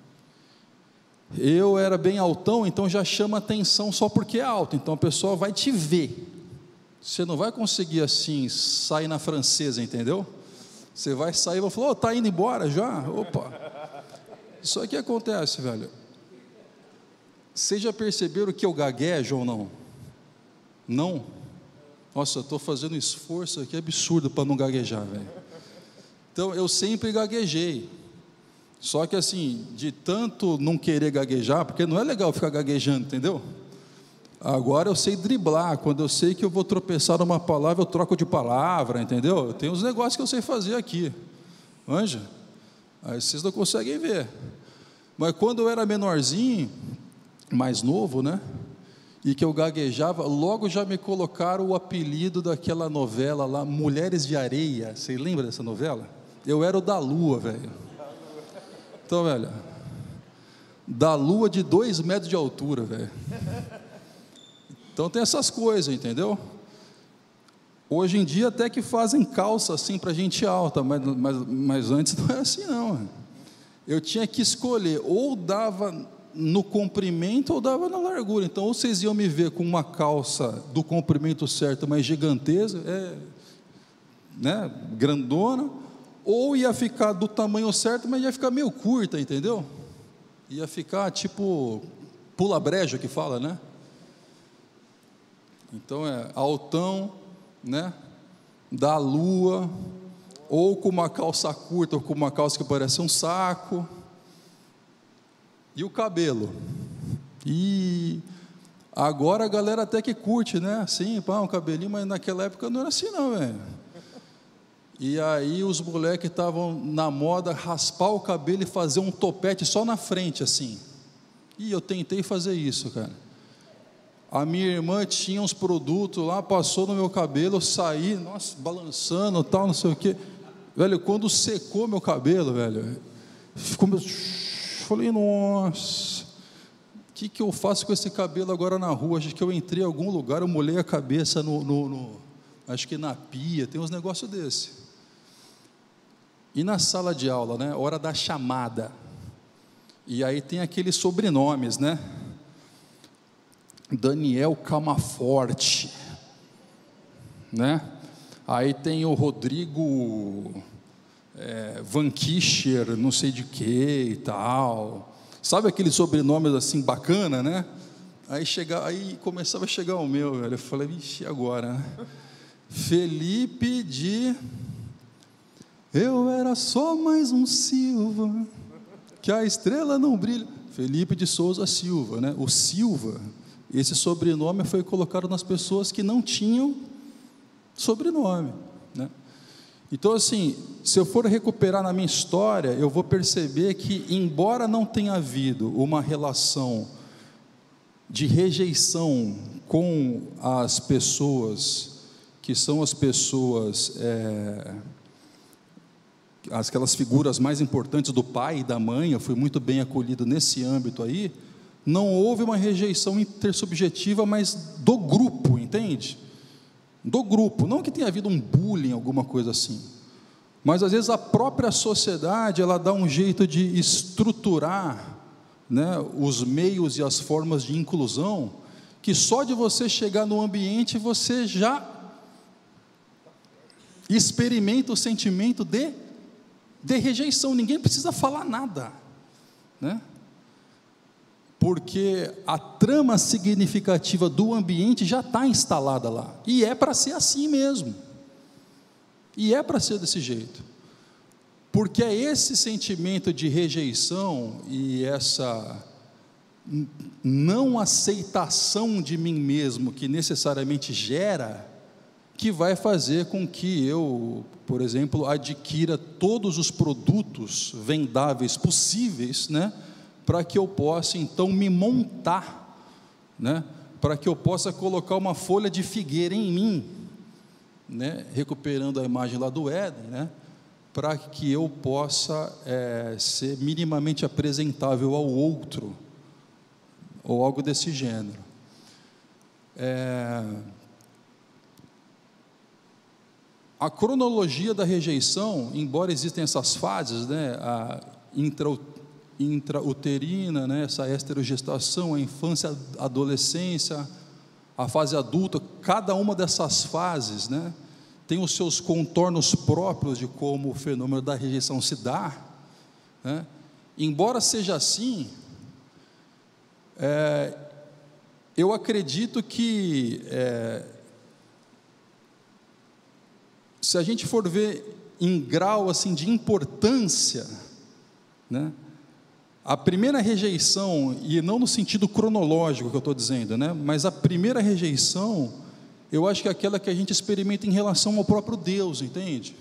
Eu era bem altão, então já chama atenção só porque é alto, então a pessoa vai te ver. Você não vai conseguir assim, sair na francesa, entendeu? Você vai sair e vai falar, oh, tá indo embora já? Opa! Isso aqui acontece, velho. Vocês já perceberam que eu gaguejo ou não? Não? Nossa, eu estou fazendo esforço aqui absurdo para não gaguejar, velho. Então, eu sempre gaguejei. Só que assim, de tanto não querer gaguejar, porque não é legal ficar gaguejando, entendeu? Agora eu sei driblar. Quando eu sei que eu vou tropeçar numa palavra, eu troco de palavra, entendeu? Eu tenho uns negócios que eu sei fazer aqui. Manja? Aí vocês não conseguem ver. Mas quando eu era menorzinho, mais novo, né? E que eu gaguejava, logo já me colocaram o apelido daquela novela lá, Mulheres de Areia. Você lembra dessa novela? Eu era o da Lua, velho. Então, velho, da Lua de dois metros de altura, velho. Então tem essas coisas, entendeu? Hoje em dia até que fazem calça assim para gente alta, mas, mas, mas antes não é assim não. Eu tinha que escolher, ou dava no comprimento ou dava na largura. Então, ou vocês iam me ver com uma calça do comprimento certo, mas gigantesca, é, né, grandona, ou ia ficar do tamanho certo, mas ia ficar meio curta, entendeu? Ia ficar tipo pula-brejo que fala, né? Então é altão, né? Da lua, ou com uma calça curta, ou com uma calça que parece um saco. E o cabelo? E agora a galera até que curte, né? Assim, pá, um cabelinho, mas naquela época não era assim não, velho. E aí os moleques estavam na moda raspar o cabelo e fazer um topete só na frente, assim. E eu tentei fazer isso, cara. A minha irmã tinha uns produtos lá, passou no meu cabelo, eu saí, nossa, balançando, tal, não sei o quê. Velho, quando secou meu cabelo, velho, ficou... Falei, nossa, o que, que eu faço com esse cabelo agora na rua? Acho que eu entrei em algum lugar, eu molhei a cabeça no, no, no acho que na pia, tem uns negócios desse. E na sala de aula, né, hora da chamada, e aí tem aqueles sobrenomes, né? Daniel Camaforte, né? Aí tem o Rodrigo é, Van Kischer, não sei de que e tal. Sabe aqueles sobrenomes assim bacana, né? Aí, chega, aí começava a chegar o meu, velho. Eu falei, vixe, agora, né? Felipe de... Eu era só mais um Silva, que a estrela não brilha. Felipe de Souza Silva, né? O Silva, esse sobrenome foi colocado nas pessoas que não tinham sobrenome, né? Então, assim, se eu for recuperar na minha história, eu vou perceber que, embora não tenha havido uma relação de rejeição com as pessoas, que são as pessoas, é, aquelas figuras mais importantes do pai e da mãe, eu fui muito bem acolhido nesse âmbito aí, não houve uma rejeição intersubjetiva, mas do grupo, entende? Do grupo, não que tenha havido um bullying, alguma coisa assim, mas às vezes a própria sociedade, ela dá um jeito de estruturar, né, os meios e as formas de inclusão, que só de você chegar no ambiente, você já experimenta o sentimento de, de rejeição, ninguém precisa falar nada, né? Porque a trama significativa do ambiente já está instalada lá, e é para ser assim mesmo, e é para ser desse jeito, porque é esse sentimento de rejeição e essa não aceitação de mim mesmo que necessariamente gera, que vai fazer com que eu, por exemplo, adquira todos os produtos vendáveis possíveis, né, para que eu possa então me montar, né, para que eu possa colocar uma folha de figueira em mim, né, recuperando a imagem lá do Éden, né, para que eu possa é, ser minimamente apresentável ao outro, ou algo desse gênero. É, a cronologia da rejeição, embora existem essas fases, né, a intra, intrauterina, né, essa esterogestação, a infância, a adolescência, a fase adulta, cada uma dessas fases, né, tem os seus contornos próprios de como o fenômeno da rejeição se dá, né? Embora seja assim, é, eu acredito que é, se a gente for ver em grau assim de importância, né, a primeira rejeição, e não no sentido cronológico que eu estou dizendo, né, mas a primeira rejeição, eu acho que é aquela que a gente experimenta em relação ao próprio Deus, entende?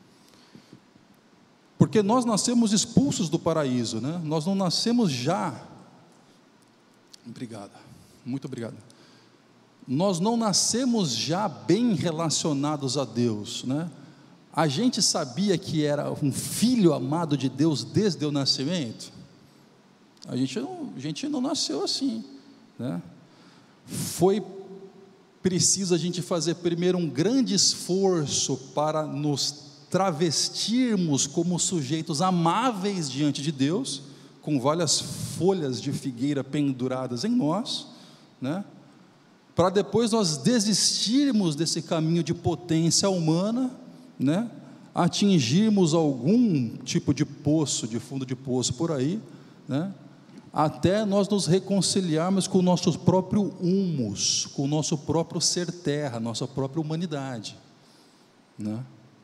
Porque nós nascemos expulsos do paraíso, né? Nós não nascemos já. Obrigado, muito obrigado. Nós não nascemos já bem relacionados a Deus, né? A gente sabia que era um filho amado de Deus desde o nascimento? A gente não, a gente não nasceu assim, né? Foi preciso a gente fazer primeiro um grande esforço para nos travestirmos como sujeitos amáveis diante de Deus, com várias folhas de figueira penduradas em nós, né? Para depois nós desistirmos desse caminho de potência humana, né? Atingirmos algum tipo de poço, de fundo de poço por aí, né? Até nós nos reconciliarmos com o nosso próprio humus, com o nosso próprio ser terra, nossa própria humanidade, né?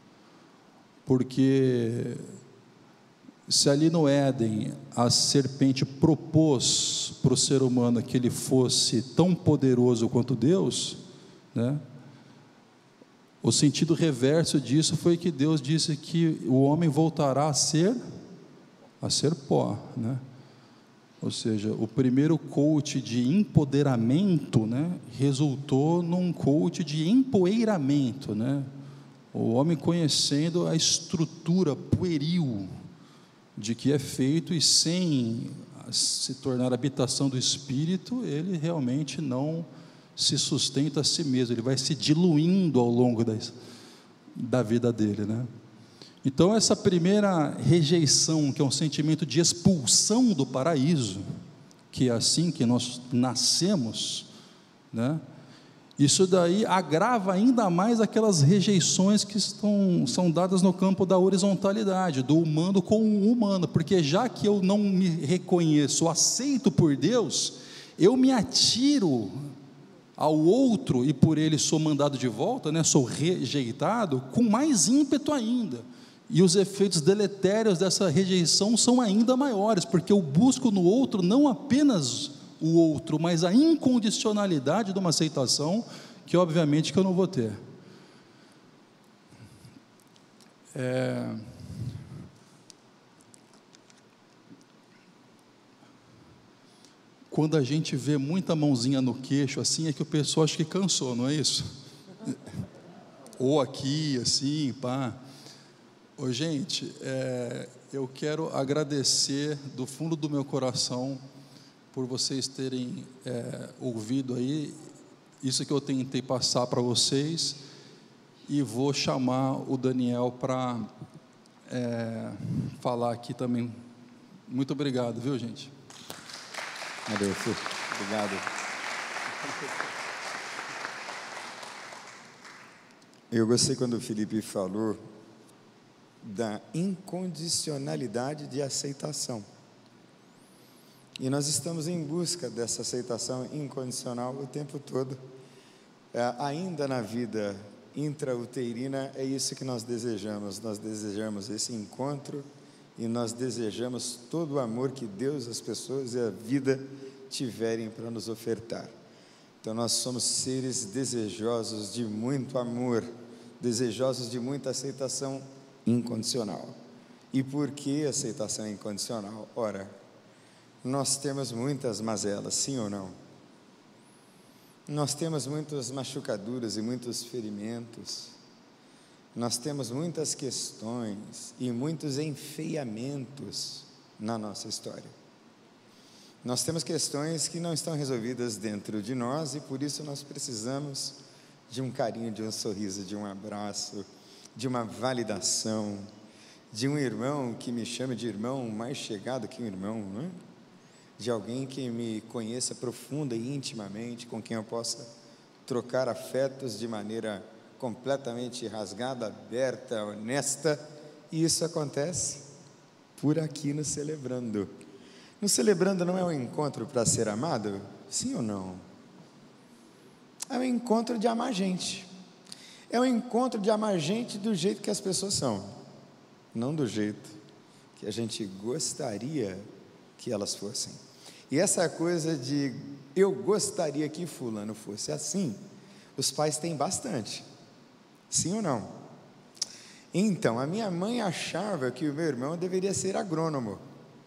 Porque se ali no Éden a serpente propôs para o ser humano que ele fosse tão poderoso quanto Deus, né? O sentido reverso disso foi que Deus disse que o homem voltará a ser a ser pó, né? Ou seja, o primeiro coach de empoderamento, né, resultou num coach de empoeiramento, né? O homem conhecendo a estrutura pueril de que é feito, e sem se tornar habitação do Espírito, ele realmente não se sustenta a si mesmo, ele vai se diluindo ao longo da, da vida dele, né? Então essa primeira rejeição, que é um sentimento de expulsão do paraíso, que é assim que nós nascemos, né? Isso daí agrava ainda mais aquelas rejeições que estão, são dadas no campo da horizontalidade, do humano com o humano, porque já que eu não me reconheço aceito por Deus, eu me atiro ao outro, e por ele sou mandado de volta, né? Sou rejeitado, com mais ímpeto ainda, e os efeitos deletérios dessa rejeição são ainda maiores, porque eu busco no outro não apenas o outro, mas a incondicionalidade de uma aceitação, que obviamente que eu não vou ter. É... Quando a gente vê muita mãozinha no queixo, assim, é que o pessoal acha que cansou, não é isso? Ou aqui, assim, pá. Ô, gente, é, eu quero agradecer do fundo do meu coração por vocês terem é, ouvido aí isso que eu tentei passar para vocês, e vou chamar o Daniel para é, falar aqui também. Muito obrigado, viu, gente? Adolfo, obrigado. Eu gostei quando o Felipe falou da incondicionalidade de aceitação. E nós estamos em busca dessa aceitação incondicional o tempo todo. É, ainda na vida intrauterina, é isso que nós desejamos. Nós desejamos esse encontro, e nós desejamos todo o amor que Deus, as pessoas e a vida tiverem para nos ofertar. Então nós somos seres desejosos de muito amor, desejosos de muita aceitação incondicional. E por que aceitação incondicional? Ora, nós temos muitas mazelas, sim ou não? Nós temos muitas machucaduras e muitos ferimentos. Nós temos muitas questões e muitos enfeiamentos na nossa história. Nós temos questões que não estão resolvidas dentro de nós e por isso nós precisamos de um carinho, de um sorriso, de um abraço, de uma validação, de um irmão que me chame de irmão mais chegado que um irmão, não é? De alguém que me conheça profunda e intimamente, com quem eu possa trocar afetos de maneira completamente rasgada, aberta, honesta, e isso acontece por aqui no Celebrando. No Celebrando não é um encontro para ser amado? Sim ou não? É um encontro de amar gente. É um encontro de amar gente do jeito que as pessoas são, não do jeito que a gente gostaria que elas fossem. E essa coisa de eu gostaria que fulano fosse assim, os pais têm bastante. Sim ou não? Então, a minha mãe achava que o meu irmão deveria ser agrônomo.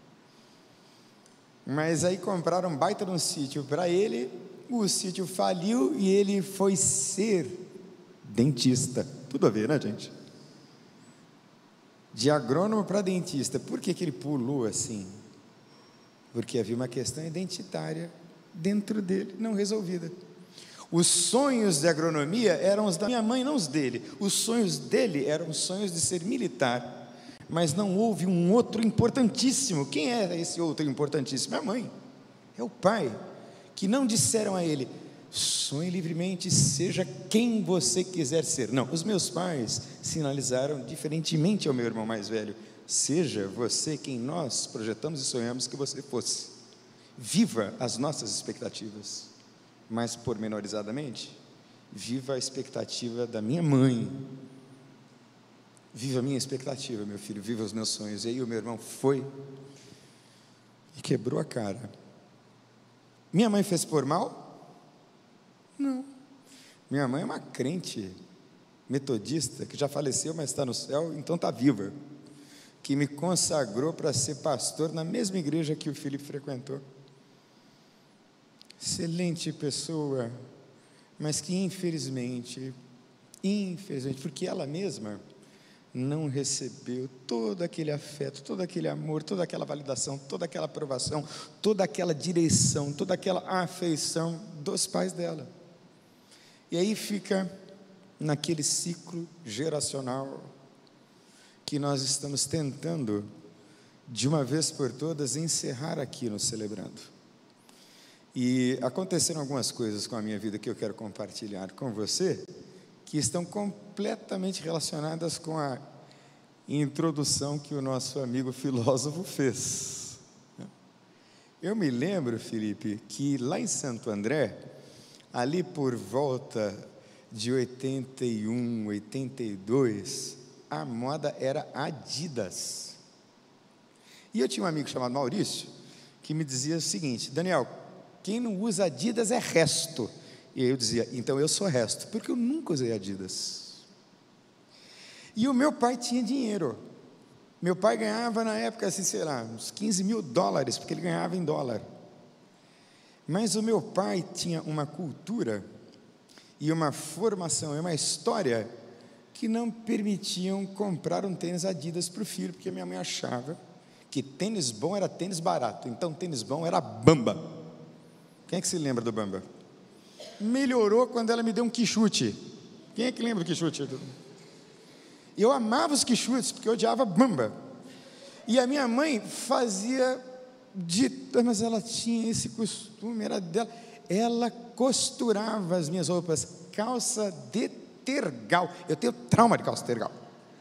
Mas aí compraram um baita de um sítio para ele, o sítio faliu e ele foi ser dentista. Tudo a ver, né, gente? De agrônomo para dentista. Por que que ele pulou assim? Porque havia uma questão identitária dentro dele, não resolvida. Os sonhos de agronomia eram os da minha mãe, não os dele. Os sonhos dele eram os sonhos de ser militar. Mas não houve um outro importantíssimo. Quem era esse outro importantíssimo? É a mãe, é o pai, que não disseram a ele: sonhe livremente, seja quem você quiser ser. Não, os meus pais sinalizaram diferentemente ao meu irmão mais velho: seja você quem nós projetamos e sonhamos que você fosse. Viva as nossas expectativas. Mais pormenorizadamente, viva a expectativa da minha mãe. Viva a minha expectativa, meu filho, viva os meus sonhos. E aí o meu irmão foi e quebrou a cara. Minha mãe fez por mal? Não. Minha mãe é uma crente metodista, que já faleceu, mas está no céu, então está viva, que me consagrou para ser pastor na mesma igreja que o Felipe frequentou. Excelente pessoa, mas que infelizmente, infelizmente, porque ela mesma não recebeu todo aquele afeto, todo aquele amor, toda aquela validação, toda aquela aprovação, toda aquela direção, toda aquela afeição dos pais dela. E aí fica naquele ciclo geracional que nós estamos tentando, de uma vez por todas, encerrar aqui no Celebrando. E aconteceram algumas coisas com a minha vida que eu quero compartilhar com você, que estão completamente relacionadas com a introdução que o nosso amigo filósofo fez. Eu me lembro, Felipe, que lá em Santo André, ali por volta de oitenta e um, oitenta e dois, a moda era Adidas. E eu tinha um amigo chamado Maurício, que me dizia o seguinte: Daniel, quem não usa Adidas é resto. E eu dizia: então eu sou resto, porque eu nunca usei Adidas. E o meu pai tinha dinheiro. Meu pai ganhava na época, assim, sei lá, uns quinze mil dólares, porque ele ganhava em dólar. Mas o meu pai tinha uma cultura e uma formação e uma história que não permitiam comprar um tênis Adidas para o filho, porque minha mãe achava que tênis bom era tênis barato, então tênis bom era Bamba. Quem é que se lembra do Bamba? Melhorou quando ela me deu um quichute. Quem é que lembra do quichute? Eu amava os quichutes, porque eu odiava Bamba. E a minha mãe fazia de... mas ela tinha esse costume, era dela. Ela costurava as minhas roupas, calça de tergal. Eu tenho trauma de calça de tergal.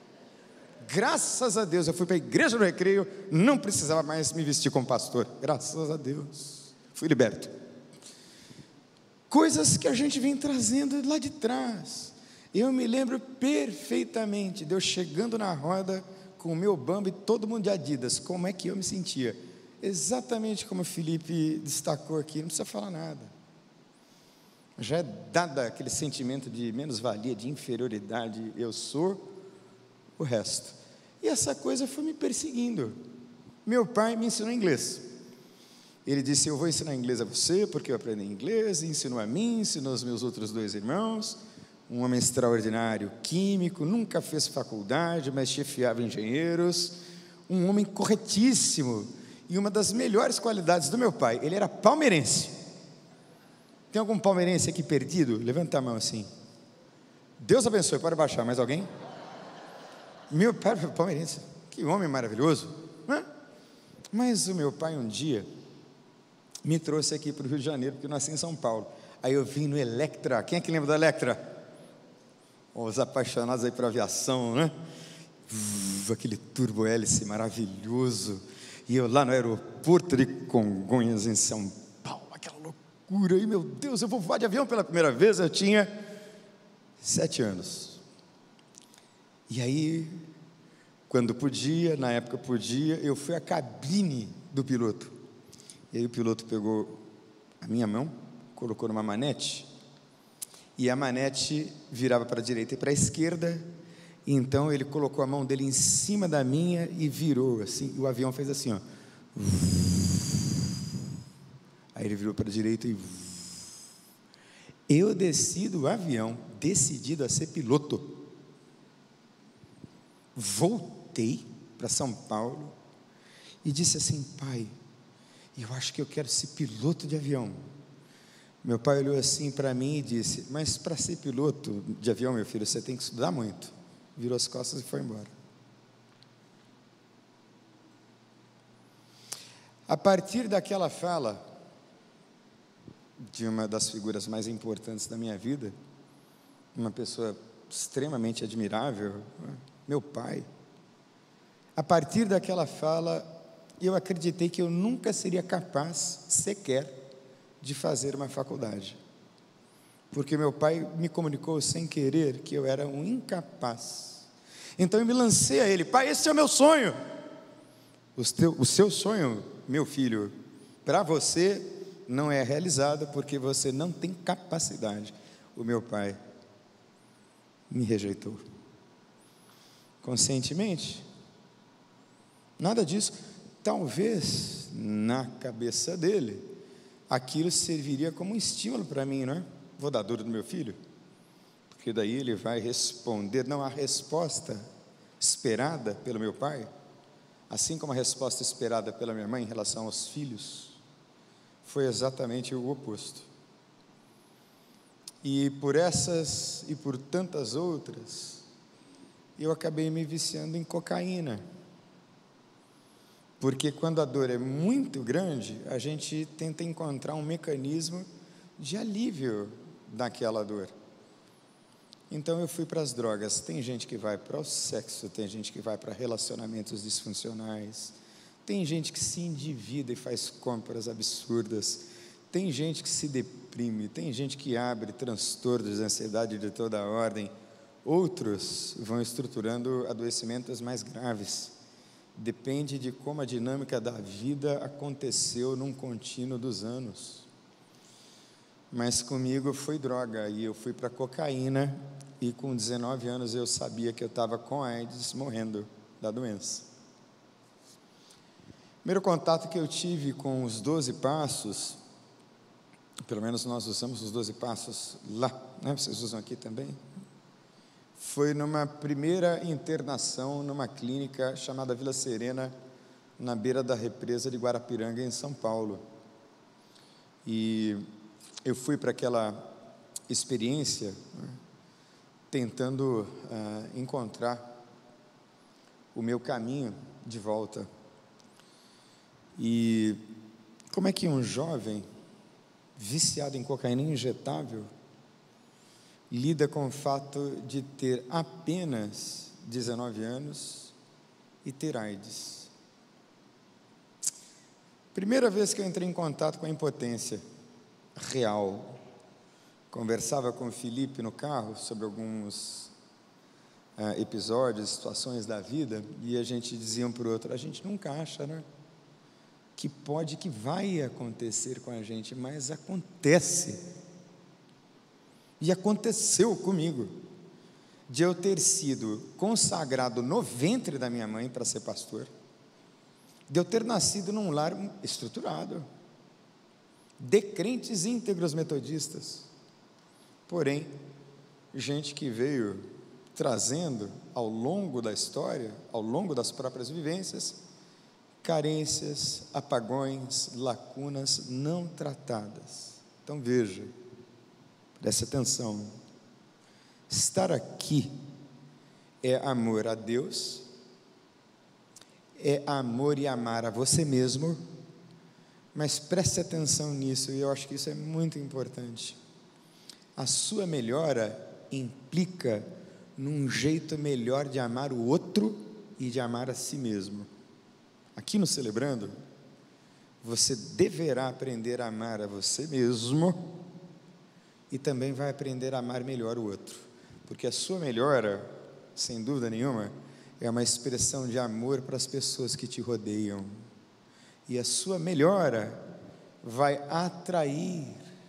Graças a Deus, eu fui para a igreja no Recreio, não precisava mais me vestir como pastor. Graças a Deus, fui liberto. Coisas que a gente vem trazendo lá de trás. Eu me lembro perfeitamente de eu chegando na roda com o meu Bamba e todo mundo de Adidas. Como é que eu me sentia? exatamente como o Felipe destacou aqui, não precisa falar nada. Já é dada aquele sentimento de menos-valia, de inferioridade, eu sou o resto. E essa coisa foi me perseguindo. Meu pai me ensinou inglês. Ele disse, eu vou ensinar inglês a você, porque eu aprendi inglês, e ensinou a mim, ensinou aos meus outros dois irmãos, um homem extraordinário, químico, nunca fez faculdade, mas chefiava engenheiros, um homem corretíssimo, e uma das melhores qualidades do meu pai, ele era palmeirense. Tem algum palmeirense aqui perdido? Levanta a mão assim. Deus abençoe, pode baixar, mais alguém? Meu pai era palmeirense, que homem maravilhoso, né? Mas o meu pai um dia me trouxe aqui para o Rio de Janeiro, porque eu nasci em São Paulo. Aí eu vim no Electra. Quem é que lembra do Electra? Os apaixonados aí por aviação, né? Uf, aquele turbo-hélice maravilhoso. E eu lá no aeroporto de Congonhas, em São Paulo, aquela loucura. E meu Deus, eu vou voar de avião pela primeira vez. Eu tinha sete anos. E aí, quando podia, na época podia, eu fui à cabine do piloto. E aí o piloto pegou a minha mão, colocou numa manete, e a manete virava para a direita e para a esquerda, e então ele colocou a mão dele em cima da minha e virou assim, e o avião fez assim, ó. Aí ele virou para a direita e... Eu desci do avião, decidido a ser piloto. Voltei para São Paulo e disse assim, pai, eu acho que eu quero ser piloto de avião. Meu pai olhou assim para mim e disse, mas para ser piloto de avião, meu filho, você tem que estudar muito. Virou as costas e foi embora. A partir daquela fala, de uma das figuras mais importantes da minha vida, uma pessoa extremamente admirável, meu pai, a partir daquela fala, eu acreditei que eu nunca seria capaz, sequer, de fazer uma faculdade, porque meu pai me comunicou sem querer que eu era um incapaz. Então eu me lancei a ele, pai, esse é o meu sonho. O, teu, o seu sonho, meu filho, para você não é realizado porque você não tem capacidade. O meu pai me rejeitou conscientemente, nada disso. Talvez na cabeça dele aquilo serviria como um estímulo para mim, não é? Vou dar duro no meu filho, porque daí ele vai responder. Não, a resposta esperada pelo meu pai, assim como a resposta esperada pela minha mãe em relação aos filhos, foi exatamente o oposto. E por essas e por tantas outras, eu acabei me viciando em cocaína. Porque quando a dor é muito grande, a gente tenta encontrar um mecanismo de alívio daquela dor. Então eu fui para as drogas. Tem gente que vai para o sexo, tem gente que vai para relacionamentos disfuncionais, tem gente que se endivida e faz compras absurdas, tem gente que se deprime, tem gente que abre transtornos de ansiedade de toda a ordem, outros vão estruturando adoecimentos mais graves. Depende de como a dinâmica da vida aconteceu num contínuo dos anos. Mas comigo foi droga, e eu fui para cocaína, e com dezenove anos eu sabia que eu estava com AIDS, morrendo da doença. O primeiro contato que eu tive com os doze passos, pelo menos nós usamos os doze passos lá, né? Vocês usam aqui também? Foi numa primeira internação numa clínica chamada Vila Serena, na beira da represa de Guarapiranga, em São Paulo. E eu fui para aquela experiência, né, tentando uh, encontrar o meu caminho de volta. E como é que um jovem viciado em cocaína injetável lida com o fato de ter apenas dezenove anos e ter AIDS? Primeira vez que eu entrei em contato com a impotência real, conversava com o Felipe no carro sobre alguns uh, episódios, situações da vida, e a gente dizia um para o outro, a gente nunca acha, né? que pode, que vai acontecer com a gente, mas acontece. E aconteceu comigo, de eu ter sido consagrado no ventre da minha mãe para ser pastor, de eu ter nascido num lar estruturado, de crentes íntegros metodistas, porém, gente que veio trazendo ao longo da história, ao longo das próprias vivências, carências, apagões, lacunas não tratadas. Então veja, preste atenção, estar aqui é amor a Deus, é amor e amar a você mesmo, mas preste atenção nisso, e eu acho que isso é muito importante. A sua melhora implica num jeito melhor de amar o outro e de amar a si mesmo. Aqui no Celebrando, você deverá aprender a amar a você mesmo e também vai aprender a amar melhor o outro, porque a sua melhora, sem dúvida nenhuma, é uma expressão de amor para as pessoas que te rodeiam, e a sua melhora vai atrair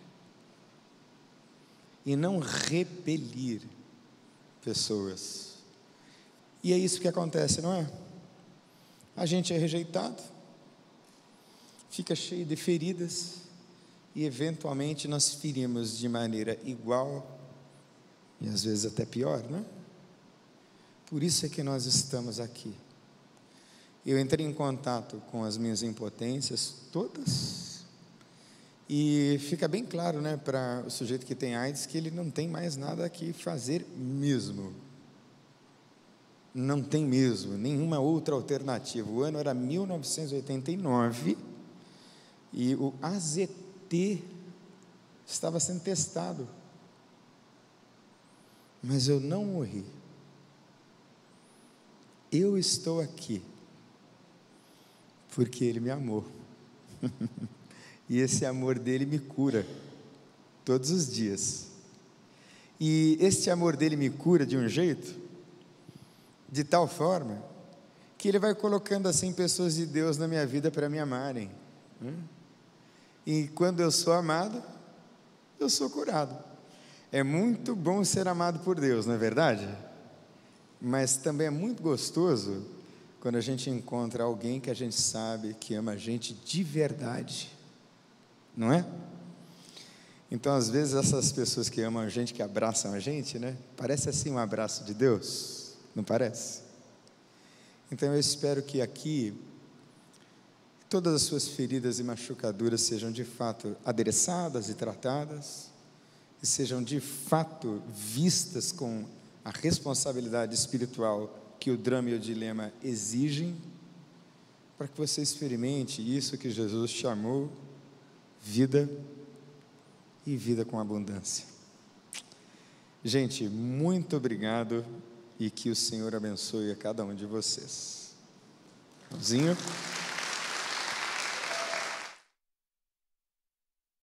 e não repelir pessoas. E é isso que acontece, não é? A gente é rejeitado, fica cheio de feridas e eventualmente nós ferimos de maneira igual e às vezes até pior, não é? Por isso é que nós estamos aqui. Eu entrei em contato com as minhas impotências todas, e fica bem claro, né, para o sujeito que tem AIDS, que ele não tem mais nada que fazer mesmo. Não tem mesmo, nenhuma outra alternativa. O ano era mil novecentos e oitenta e nove, e o A Z T estava sendo testado. Mas eu não morri. Eu estou aqui porque Ele me amou. E esse amor dele me cura todos os dias. E este amor dele me cura de um jeito, de tal forma, que Ele vai colocando assim pessoas de Deus na minha vida para me amarem. E quando eu sou amado, eu sou curado. É muito bom ser amado por Deus, não é verdade? Mas também é muito gostoso quando a gente encontra alguém que a gente sabe que ama a gente de verdade, não é? Então, às vezes, essas pessoas que amam a gente, que abraçam a gente, né? Parece assim um abraço de Deus, não parece? Então, eu espero que aqui todas as suas feridas e machucaduras sejam de fato adereçadas e tratadas, e sejam de fato vistas com a responsabilidade espiritual que o drama e o dilema exigem, para que você experimente isso que Jesus chamou vida, e vida com abundância. Gente, muito obrigado, e que o Senhor abençoe a cada um de vocês. Mãozinho.